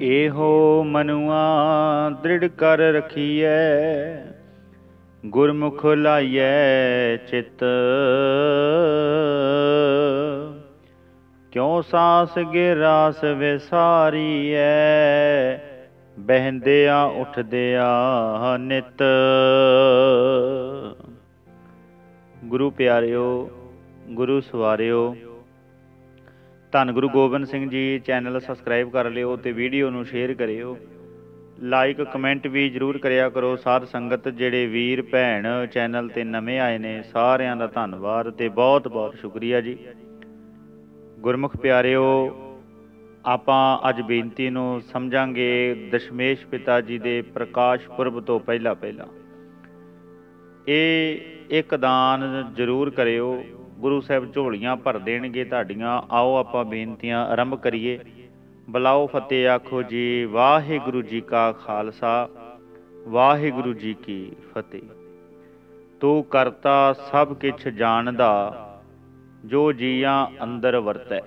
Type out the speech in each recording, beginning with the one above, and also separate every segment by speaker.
Speaker 1: एहो मनुआ दृढ़ कर रखिए, गुरमुख लाइए चित। क्यों सास गिरास विसारीए, बहंदिया उठदिया नित। गुरु प्यारिओ, गुरु सवारिओ, धन गुरु गोबिंद सिंह जी चैनल सबसक्राइब कर लिओ ते वीडियो नूं शेयर करिओ। लाइक कमेंट भी जरूर करिया करो। साध संगत जिहड़े वीर भैन चैनल ते नਵੇਂ आए ने सारिਆਂ ਦਾ ਧੰਨਵਾਦ ਤੇ बहुत बहुत शुक्रिया जी। गुरमुख प्यारिओ, ਆਪਾਂ ਅੱਜ ਬੇਨਤੀ ਨੂੰ ਸਮਝਾਂਗੇ ਦਸ਼ਮੇਸ਼ ਪਿਤਾ ਜੀ ਦੇ ਪ੍ਰਕਾਸ਼ ਪੁਰਬ ਤੋਂ ਪਹਿਲਾਂ ਇਹ ਇੱਕ ਦਾਨ ਜ਼ਰੂਰ ਕਰਿਓ। गुरु साहब झोलियां भर देणगे तुहाडियां। आओ आपां बेनतियां आरंभ करिए। बुलाओ फतेह आखो जी। वाहिगुरु जी का खालसा, वाहिगुरु जी की फतेह। तू करता सब किछ जानदा, जो जियां अंदर वरतै।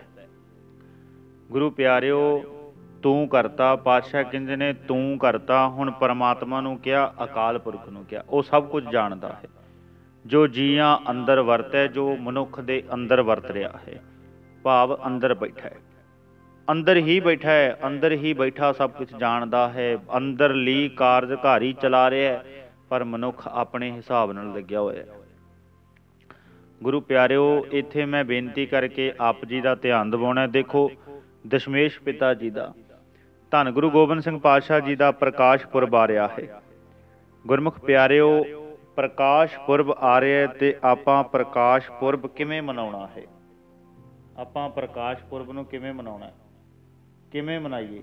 Speaker 1: गुरु प्यारिओ, तू करता, पातशाह कहंदे ने तू करता। हुण परमात्मा नूं किहा, अकाल पुरख नूं किहा, वो सब कुछ जानदा है। जो जियां अंदर वरत है, जो मनुख दे अंदर वरत रहा है, भाव अंदर बैठा है, अंदर ही बैठा है, अंदर ही बैठा सब कुछ जानता है। अंदरली कारजकारी चला रहा है, पर मनुख अपने हिसाब नाल लग्या होया है। गुरु प्यारिओ, इत्थे मैं बेनती करके आप जी का ध्यान दिवाउणा। देखो, दशमेश पिता जी का, धन गुरु गोबिंद सिंह पातशाह जी का प्रकाश पुरब आ रहा है। गुरमुख प्यारिओ, प्रकाश पुरब आ रहा है तो आपां प्रकाश पुरब किवें मनाउणा है? आपां प्रकाश पुरब नूं किवें मनाउणा है? किवें मनाइए?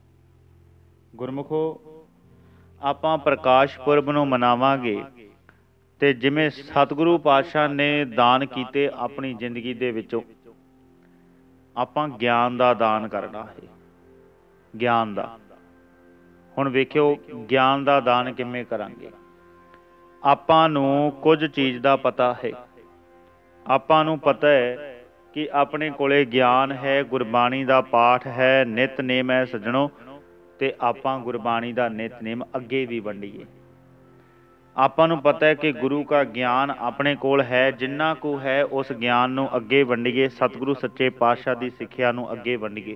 Speaker 1: गुरमुखो, आपां प्रकाश पुरब नूं मनावांगे ते जिवें सतगुरु पातशाह ने दान कीते अपनी जिंदगी दे विचों, आपां ज्ञान दा दान करना है। ज्ञान दा हुण वेखिओ, ज्ञान दा दान किवें करांगे? आपां नूं कुछ चीज़ का पता है। आपां नूं पता है कि अपने कोले ज्ञान है, गुरबाणी का पाठ है, नितनेम है सज्जणों, ते आपां गुरबाणी का नितनेम अगे भी वंडीए। आपां नूं पता है कि गुरु का ज्ञान अपने कोल है, जिन्ना कु है उस ज्ञान नूं अगे वंडीए। सतगुरु सच्चे पातशाह की सिੱਖਿਆ नूं अगे वंडीए।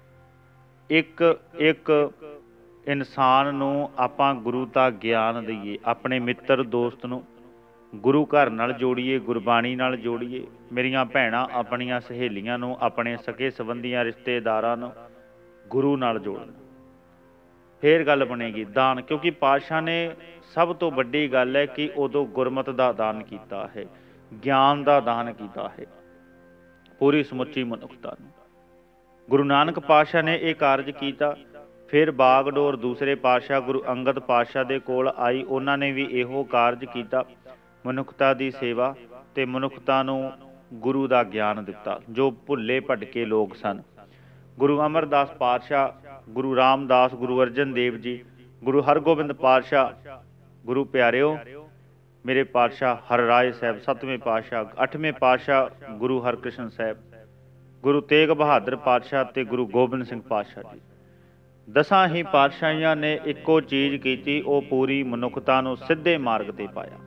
Speaker 1: एक एक इंसान नूं आपां गुरु का ज्ञान दईए। अपने मित्र दोस्त नूं गुरु घर नाल जोड़िए, गुरबाणी नाल जोड़िए। मेरियां भैणां अपनियां सहेलियां नूं, अपने सगे संबंधियां रिश्तेदारां नूं गुरु नाल जोड़न, फिर गल बनेगी। दान, क्योंकि पातशाह ने सब तो वड्डी गल है कि उदों गुरमत का दान कीता है, ज्ञान का दान कीता है पूरी समुची मनुखता नूं। गुरु नानक पातशाह ने यह कारज कीता। फिर बागडोर दूसरे पातशाह गुरु अंगद पातशाह दे कोल आई, उन्होंने भी इहो कारज कीता, मनुखता की सेवा ते मनुखता नूं गुरु का ज्ञान दिता। जो भुल्ले भटके लोग सन, गुरु अमरदास पातशाह, गुरु रामदास, गुरु अर्जन देव जी, गुरु हरगोबिंद पातशाह, गुरु प्यारिओ मेरे पातशाह हरराय साहब 7वें पातशाह, 8वें पातशाह गुरु हरकृष्ण साहब, गुरु तेग बहादुर पातशाह ते गुरु गोबिंद सिंह पातशाह जी, 10 ही पातशाहियां ने एको चीज़ की, वो पूरी मनुखता नूं सीधे मार्ग ते पाया।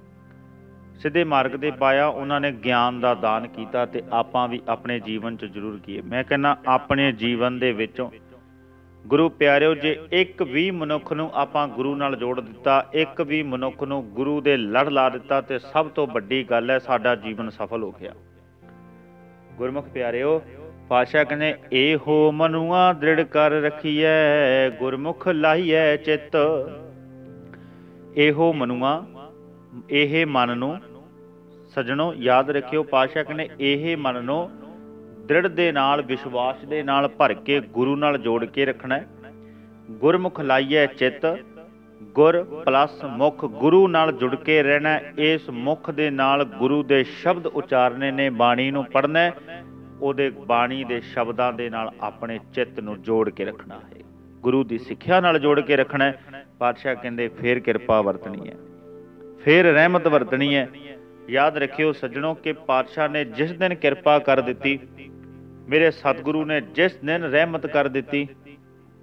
Speaker 1: सीधे मार्ग ते पाया, उन्होंने ज्ञान का दान किया ते आपां भी अपने जीवन च जरूर किए। मैं कहना अपने जीवन दे विचों गुरु प्यारिओ, जे एक भी मनुख नूं आपां गुरु नाल जोड़ दिता, एक भी मनुख नूं गुरु दे लड़ ला दिता, ते सब तो वड्डी गल है साडा जीवन सफल हो गया। गुरमुख प्यारिओ, पातशाह कहने एहो मनुआ दृढ़ कर रखिए, गुरमुख लाइए चित। एहो मनुआ, एहे मन नूं सज्जणों याद रखियो, पातशाह कहने एहे मन नूं दृढ़ दे नाल, विश्वास दे नाल भर के गुरु नाल जोड़ के रखना है। गुरमुख लाइए चित, गुर प्लस मुख, गुरु नाल जुड़ के रहना। इस मुख दे नाल गुरु दे शब्द उचारने ने, बाणी नूं पढ़ना, ਉਹਦੇ ਬਾਣੀ ਦੇ ਸ਼ਬਦਾਂ ਦੇ ਨਾਲ ਆਪਣੇ ਚਿੱਤ ਨੂੰ ਜੋੜ ਕੇ ਰੱਖਣਾ ਹੈ, ਗੁਰੂ ਦੀ ਸਿੱਖਿਆ ਨਾਲ ਜੋੜ ਕੇ ਰੱਖਣਾ ਹੈ। ਪਾਤਸ਼ਾਹ ਕਹਿੰਦੇ ਫਿਰ ਕਿਰਪਾ ਵਰਤਣੀ ਹੈ, ਫਿਰ ਰਹਿਮਤ ਵਰਤਣੀ ਹੈ। याद रखियो सज्जनों के पातशाह ने जिस दिन कृपा कर दी, मेरे सतगुरु ने जिस दिन रहमत कर दी,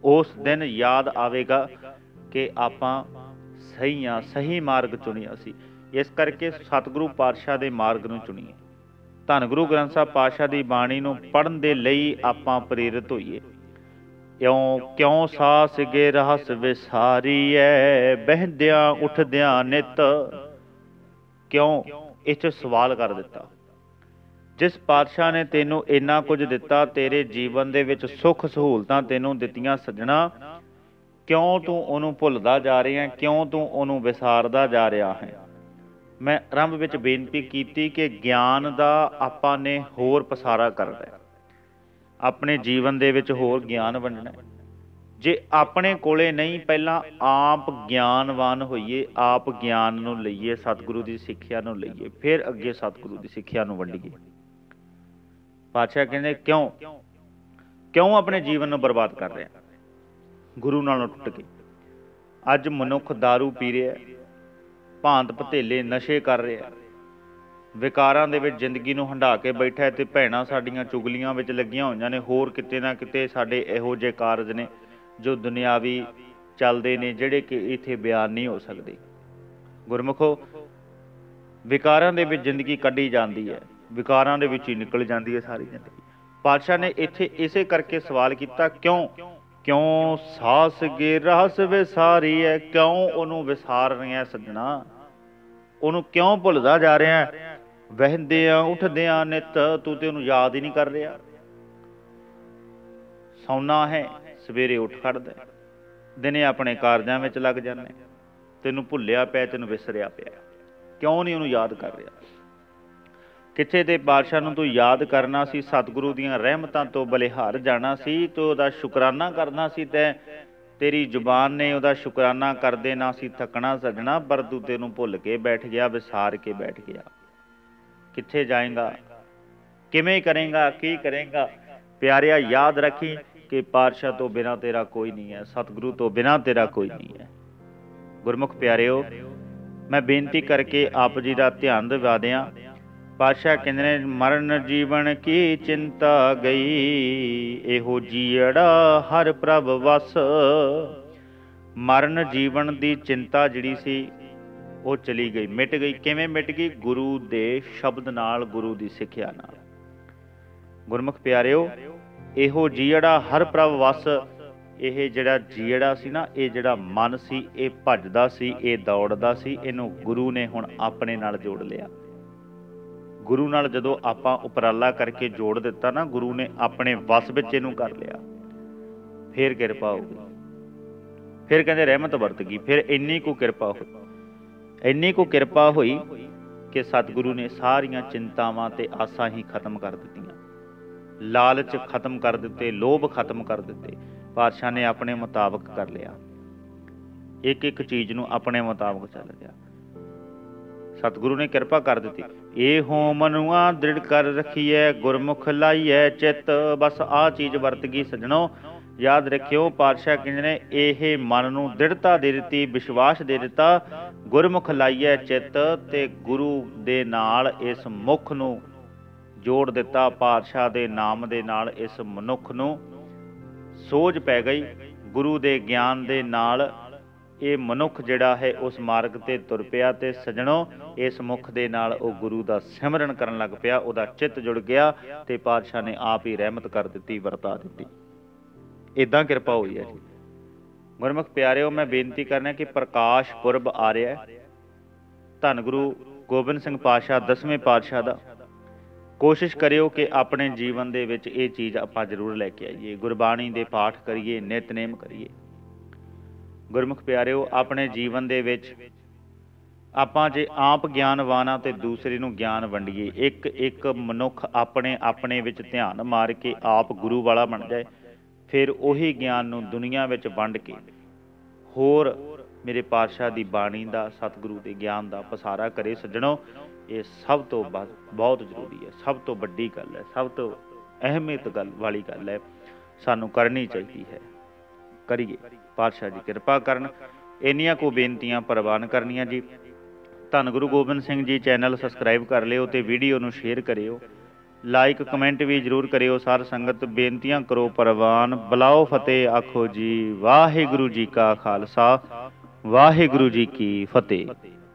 Speaker 1: उस दिन याद आवेगा कि आपां सही हाँ, सही मार्ग चुनिया सी। इस करके सतगुरु पातशाह दे मार्ग नूं चुनीए। धन गुरु ग्रंथ साहिब पातशाह दी बाणी नूं पढ़न दे लई आपां प्रेरित होईए। क्यों सास गे रहस विसारीए, बहदियां उठदियां नित। क्यों इस सवाल कर दिता। जिस पातशाह ने तेनों इन्ना कुछ दिता, तेरे जीवन दे विच सुख सहूलतां तेनों दित्तियां सज्जणा, क्यों तू उहनूं भुलदा जा रहा है, क्यों तू उहनूं विसारदा जा रहा है। मैं आरंभ विच बेनती कीती कि ज्ञान दा आपां ने होर पसारा करना है, अपने जीवन दे विच होर ज्ञान वंडना है। जे अपने कोले नहीं, पहला आप ज्ञानवान होइए, आप ज्ञान नूं लईए, सतगुरु की सिੱਖਿਆ नूं लईए, फिर अगे सतगुरु की सिੱਖਿਆ नूं वंडीए। पातशाह कहते क्यों क्यों अपने जीवन नूं बर्बाद कर रहे हैं गुरु नालों टुट के। अज मनुख दारू पी रहा है, भांत भतेले नशे कर रहा है, विकारां दे विच जिंदगी नूं हंडा के बैठा है, ते भैणां साडीआं चुगलियां विच लगियां होईआं ने, होर किते ना किते साडे इहो जे कारज ने जो दुनियावी चलते ने, जिहड़े कि इत्थे बयान नहीं हो सकते। गुरमुखो, विकारां दे विच जिंदगी कड्ढी जाती है, विकारां दे विच ही निकल जाती है सारी जिंदगी। पातशाह ने इत्थे इसे करके सवाल किया, क्यों सास गे रहस विसारी है, क्यों उहनूं विसार रहे हैं सज्जणा, उहनूं क्यों भुलदा जा रहा है। वहदियां उठदियां नित, तू ते उहनूं याद ही नहीं कर रहा। सौना है, सवेरे उठ खड़दा, दिने अपने कारजां विच लग जाने, तैनूं भुल्लिया पिया, तैनूं विसरिया पिया, क्यों नहीं उहनूं याद कर रहा। किथे ते पातशाह नूं तूं याद करना सी, सतगुरु दीआं रहमतां तो बलिहार जाना सी, तो उहदा शुकराना करना सी, तेरी जुबान ने उहदा शुकराना करदे ना सी थकना सजना, पर तू तैनूं भुल के बैठ गया, विसार के बैठ गया। किथे जाएगा, किवें करेगा, की करेगा। प्यारिया याद रखी कि पातशाह तो बिना तेरा कोई नहीं है, सतगुरु तो बिना तेरा कोई नहीं है। गुरमुख प्यारिओ, मैं बेनती करके आप जी का ध्यान दिवा दियां। पातशाह कहते ने, मरण जीवन की चिंता गई, एहो जीड़ा हर प्रभ वस। मरण जीवन की चिंता जिहड़ी सी वो चली गई, मिट गई। किवें मिट गई? गुरु दे शब्द नाल, गुरु की सिੱਖਿਆ नाल। गुरमुख प्यारिओ, एहो जीड़ा हर प्रभ वस। ਇਹ ਜਿਹੜਾ ਜੀੜਾ ਸੀ ਨਾ, ਇਹ ਜਿਹੜਾ ਮਨ ਸੀ, ਇਹ ਭੱਜਦਾ ਸੀ, ਇਹ ਦੌੜਦਾ ਸੀ, ਇਹਨੂੰ ਗੁਰੂ ਨੇ ਹੁਣ ਆਪਣੇ ਨਾਲ ਜੋੜ ਲਿਆ। ਗੁਰੂ ਨਾਲ ਜਦੋਂ ਆਪਾਂ ਉਪਰਾਲਾ ਕਰਕੇ ਜੋੜ ਦਿੱਤਾ ਨਾ, ਗੁਰੂ ਨੇ ਆਪਣੇ ਵਸ ਵਿੱਚ ਇਹਨੂੰ ਕਰ ਲਿਆ, ਫਿਰ ਕਿਰਪਾ ਹੋ ਗਈ। ਫਿਰ ਕਹਿੰਦੇ ਰਹਿਮਤ ਵਰਤ ਗਈ। ਫਿਰ ਇੰਨੀ ਕੁ ਕਿਰਪਾ ਹੋਈ, ਇੰਨੀ ਕੁ ਕਿਰਪਾ ਹੋਈ ਕਿ ਸਤਿਗੁਰੂ ਨੇ ਸਾਰੀਆਂ ਚਿੰਤਾਵਾਂ ਤੇ ਆਸਾਂ ਹੀ ਖਤਮ ਕਰ ਦਿੱਤੀਆਂ, ਲਾਲਚ ਖਤਮ ਕਰ ਦਿੱਤੇ, ਲੋਭ ਖਤਮ ਕਰ ਦਿੱਤੇ। ਪਾਤਸ਼ਾਹ ਨੇ ਆਪਣੇ ਮੁਤਾਬਕ ਕਰ ਲਿਆ, ਇੱਕ ਇੱਕ ਚੀਜ਼ ਨੂੰ ਆਪਣੇ ਮੁਤਾਬਕ ਚੱਲ ਗਿਆ। ਸਤਿਗੁਰੂ ਨੇ ਕਿਰਪਾ ਕਰ ਦਿੱਤੀ। ਇਹ ਹੋ ਮਨੁਆ ਦ੍ਰਿੜ ਕਰ ਰੱਖੀਐ, ਗੁਰਮੁਖ ਲਾਈਐ ਚਿੱਤ। ਬਸ ਆਹ ਚੀਜ਼ ਵਰਤ ਗਈ ਸੱਜਣੋ, ਯਾਦ ਰੱਖਿਓ। ਪਾਤਸ਼ਾਹ ਕਹਿੰਦੇ ਨੇ ਇਹ ਮਨ ਨੂੰ ਦ੍ਰਿੜਤਾ ਦੇ ਦਿੱਤੀ, ਵਿਸ਼ਵਾਸ ਦੇ ਦਿੱਤਾ। ਗੁਰਮੁਖ ਲਾਈਐ ਚਿੱਤ, ਤੇ ਗੁਰੂ ਦੇ ਨਾਲ ਇਸ ਮੁਖ ਨੂੰ ਜੋੜ ਦਿੱਤਾ। ਪਾਤਸ਼ਾਹ ਦੇ ਨਾਮ ਦੇ ਨਾਲ ਇਸ ਮਨੁੱਖ ਨੂੰ ਸੋਝ ਪੈ ਗਈ। ਗੁਰੂ ਦੇ ਗਿਆਨ ਦੇ ਨਾਲ ਇਹ ਮਨੁੱਖ ਜਿਹੜਾ ਹੈ ਉਸ ਮਾਰਗ ਤੇ ਤੁਰ ਪਿਆ, ਤੇ ਸੱਜਣੋ ਇਸ ਮੁਖ ਦੇ ਨਾਲ ਉਹ ਗੁਰੂ ਦਾ ਸਿਮਰਨ ਕਰਨ ਲੱਗ ਪਿਆ। ਉਹਦਾ ਚਿੱਤ ਜੁੜ ਗਿਆ ਤੇ ਪਾਤਸ਼ਾਹ ਨੇ ਆਪ ਹੀ ਰਹਿਮਤ ਕਰ ਦਿੱਤੀ, ਵਰਤਾ ਦਿੱਤੀ। ਇੱਦਾਂ ਕਿਰਪਾ ਹੋਈ ਹੈ ਜੀ। ਗੁਰਮੁਖ ਪਿਆਰਿਓ, ਮੈਂ ਬੇਨਤੀ ਕਰਨਾ ਕਿ ਪ੍ਰਕਾਸ਼ ਪੁਰਬ ਆ ਰਿਹਾ ਹੈ ਧੰਨ ਗੁਰੂ ਗੋਬਿੰਦ ਸਿੰਘ ਪਾਤਸ਼ਾਹ 10ਵੇਂ ਪਾਤਸ਼ਾਹ ਦਾ। ਕੋਸ਼ਿਸ਼ ਕਰਿਓ ਕਿ ਆਪਣੇ ਜੀਵਨ ਦੇ ਵਿੱਚ ਇਹ ਚੀਜ਼ ਆਪਾਂ ਜ਼ਰੂਰ ਲੈ ਕੇ ਆਈਏ। ਗੁਰਬਾਣੀ ਦੇ ਪਾਠ ਕਰੀਏ, ਨਿਤਨੇਮ ਕਰੀਏ। ਗੁਰਮੁਖ ਪਿਆਰਿਓ, ਆਪਣੇ ਜੀਵਨ ਦੇ ਵਿੱਚ ਆਪਾਂ ਜੇ ਆਪ ਗਿਆਨਵਾਨ ਆ ਤੇ ਦੂਸਰੇ ਨੂੰ ਗਿਆਨ ਵੰਡੀਏ। ਇੱਕ ਇੱਕ ਮਨੁੱਖ ਆਪਣੇ ਆਪਣੇ ਵਿੱਚ ਧਿਆਨ ਮਾਰ ਕੇ ਆਪ ਗੁਰੂ ਵਾਲਾ ਬਣ ਜਾਏ, ਫਿਰ ਉਹੀ ਗਿਆਨ ਨੂੰ ਦੁਨੀਆ ਵਿੱਚ ਵੰਡ ਕੇ ਹੋਰ ਮੇਰੇ ਪਾਤਸ਼ਾਹ ਦੀ ਬਾਣੀ ਦਾ, ਸਤਿਗੁਰੂ ਦੇ ਗਿਆਨ ਦਾ ਪਸਾਰਾ ਕਰੇ। ਸੱਜਣੋ, ਇਹ ਸਭ ਤੋਂ ਬਹੁਤ ਜ਼ਰੂਰੀ ਹੈ, ਸਭ ਤੋਂ ਵੱਡੀ ਗੱਲ ਹੈ, ਸਭ ਤੋਂ ਅਹਿਮੀਅਤ ਵਾਲੀ ਗੱਲ ਹੈ, ਸਾਨੂੰ ਕਰਨੀ ਚਾਹੀਦੀ ਹੈ। ਕਰੀਏ। ਪਾਤਸ਼ਾਹ ਜੀ ਕਿਰਪਾ ਕਰਨ। ਇੰਨੀਆਂ ਕੁ ਬੇਨਤੀਆਂ ਪ੍ਰਵਾਨ ਕਰਨੀਆਂ ਜੀ। ਧੰਨ ਗੁਰੂ ਗੋਬਿੰਦ ਸਿੰਘ ਜੀ ਚੈਨਲ ਸਬਸਕ੍ਰਾਈਬ ਕਰ ਲਿਓ ਤੇ ਵੀਡੀਓ ਨੂੰ ਸ਼ੇਅਰ ਕਰਿਓ। ਲਾਈਕ ਕਮੈਂਟ ਵੀ ਜ਼ਰੂਰ ਕਰਿਓ। ਸਾਧ ਸੰਗਤ ਬੇਨਤੀਆਂ ਕਰੋ ਪ੍ਰਵਾਨ। ਬੁਲਾਓ ਫਤਿਹ ਆਖੋ ਜੀ। ਵਾਹਿਗੁਰੂ ਜੀ ਕਾ ਖਾਲਸਾ, ਵਾਹਿਗੁਰੂ ਜੀ ਕੀ ਫਤਿਹ।